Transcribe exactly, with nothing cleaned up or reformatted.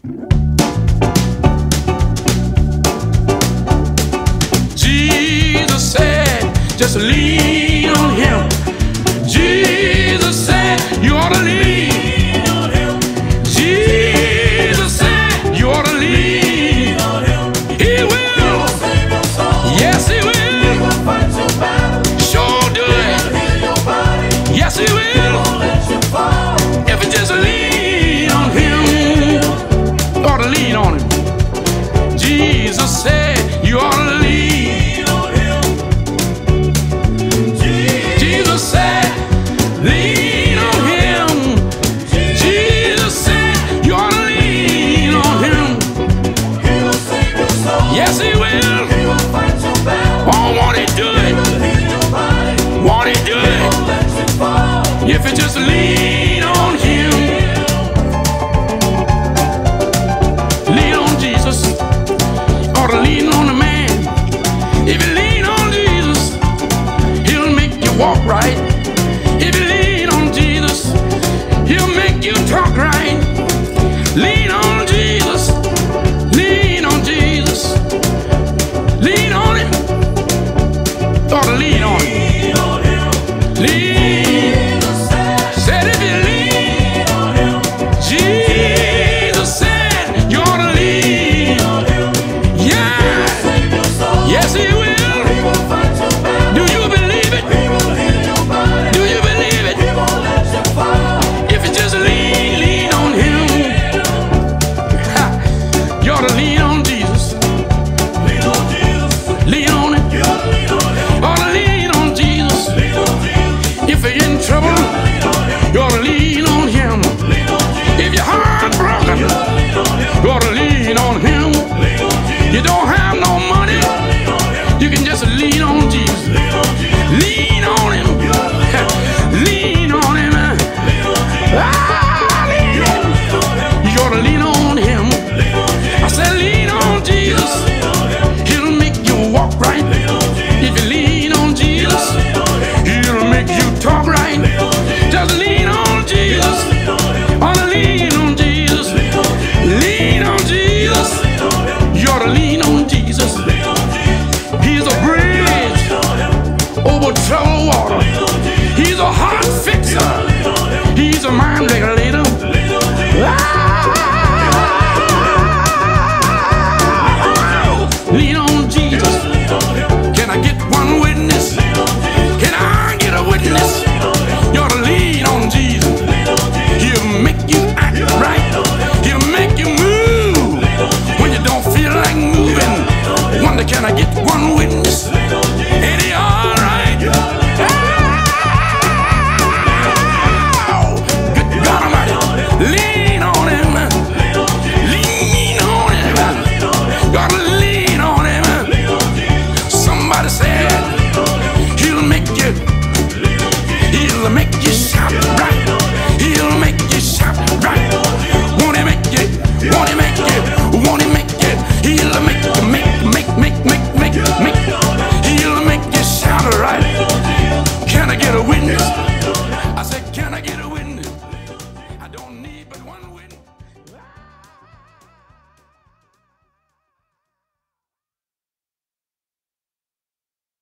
Jesus said, just lean on him. Jesus said, you ought to lean on him. Jesus said, you ought to lean on him. He will. Yes, he will. Sure do it. Yes, he will. If you just lean on him, you ought to lean on him. Jesus said, you ought to lean on him. Jesus said, lean on him. Jesus said, you ought to lean on him. Yes, he will. Oh, won't he do it? Won't he do it? If you just lean on him. Lean on Jesus. Ought to lean on the man. If you lean on Jesus, he'll make you walk right. If you lean on Jesus, he'll make you talk right. Lean on Jesus. Lean on Jesus. Lean on him. Ought to lean on him. Lean. Said if you lean on him, Jesus said you ought to lean on him. Yeah. Yes, he will. Do you believe it? Do you believe it? If you just lean, lean on him. Ha. You ought to lean on Jesus. Lean on Jesus. Lean on him. You ought to lean on Jesus. If you're in trouble, you ought to lean on him. If your heart broken, you ought to lean on him. You don't have no money, you can just lean on Jesus. Lean on him. Lean on him. Ah, lean on him. You ought to lean on him. I said lean on Jesus. He'll make you walk right. If you lean on Jesus, he'll make you talk right. Just lean on Jesus. Ought to lean on Jesus. Lean on Jesus. You ought to lean on Jesus. He's a bridge over troubled water. He's a heart fixer. He's a mind regulator. Ah! Lean on Jesus. Can I get one witness? Can I get a witness? You ought to lean on Jesus. He'll make you act right. He'll make you move when you don't feel like moving. Wonder, can I get one witness? Ain't he all right? Oh, good God Almighty. Lean on him. Lean on him. Gotta lean on him. Somebody said he'll make you, he'll make you shout.